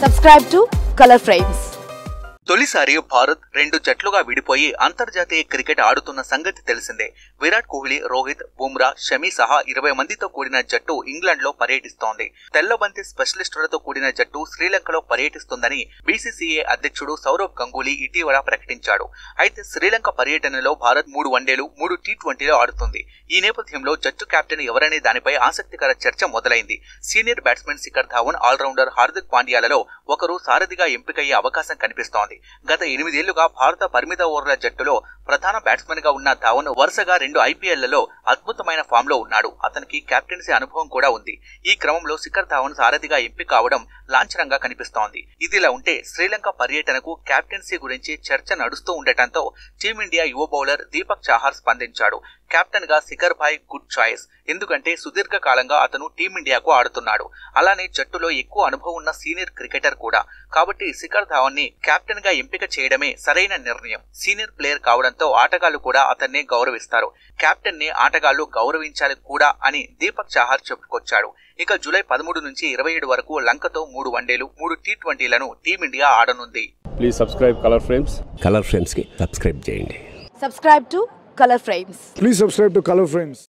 Subscribe to Color Frames. తొలిసారి భారత్ రెండు జట్లుగా విడిపోయి అంతర్జాతీయ క్రికెట్ ఆడుతున్న సంగతి తెలిసిందే. విరాట్ కోహ్లీ, రోహిత్, బుమ్రా, షమి సహా 20 మందితో కూడిన జట్టు ఇంగ్లాండ్ లో పర్యటిస్తోంది. తెల్లబంతి స్పెషలిస్టులతో కూడిన జట్టు శ్రీలంకలో పర్యటిస్తుందని బీసీసీఐ అధ్యక్షుడు సౌరవ్ గంగూలీ ఇటీవల ప్రకటించాడు. అయితే శ్రీలంక పర్యటనలో భారత్ 3 వన్డేలు, 3 టీ20లు ఆడుతుంది. ఈ నేపథ్యంలో జట్టు కెప్టెన్ ఎవరనే దానిపై ఆసక్తికర చర్చ మొదలైంది. Senior batsmen Shikhar Dhawan, allrounder Hardik పాండ్యాలలో ఒకరు సారథిగా ఎంపికయ్యే అవకాశం కనిపిస్తోంది. గత 8 ఏళ్లుగా భారత పరిమిత ఓవర్ల జట్టులో ప్రధాన బ్యాట్స్మెన్ గా ఉన్న ధావన్ వరుసగా 2 ఐపీఎల్లలో అద్భుతమైన ఫామ్ లో ఉన్నాడు. అతనికి కెప్టెన్సీ అనుభవం కూడా ఉంది. ఈ క్రమంలో శిఖర్ ధావన్ సారథిగా ఎంపిక కావడం లాంఛనంగా కనిపిస్తోంది. ఇదిలా ఉంటే శ్రీలంక పర్యటనకు కెప్టెన్సీ గురించి చర్చ నడుస్తూ ఉండటంతో టీమిండియా యువ బౌలర్ దీపక్ చాహర్ స్పందించాడు. కెప్టెన్ గా శిఖర్ భాయ్ గుడ్ చాయిస్, ఎందుకంటే సుదీర్ఘ కాలంగా అతను టీమిండియాకు ఆడుతున్నాడు. అలానే జట్టులో ఎక్కువ అనుభవం ఉన్న సీనియర్ క్రికెటర్ కూడా. కాబట్టి శిఖర్ ధావన్ ని కెప్టెన్ గా ఎంపిక చేయడమే సరైన నిర్ణయం. సీనియర్ ప్లేయర్ కావడంతో ఆటగాళ్లు కూడా అతన్ని గౌరవిస్తారు. కెప్టెన్ ని ఆటగాళ్లు గౌరవించాలి కూడా అని దీపక్ చాహర్ చెప్పుకొచ్చాడు. ఇక జూలై 13 నుంచి 27 వరకు లంకతో 3 వన్డేలు, 3 టీ20లను టీమిండియా ఆడనుంది. Please subscribe colour frames. Colour frames కి సబ్స్క్రైబ్ చేయండి. Subscribe to Color Frames. Please subscribe to Color Frames.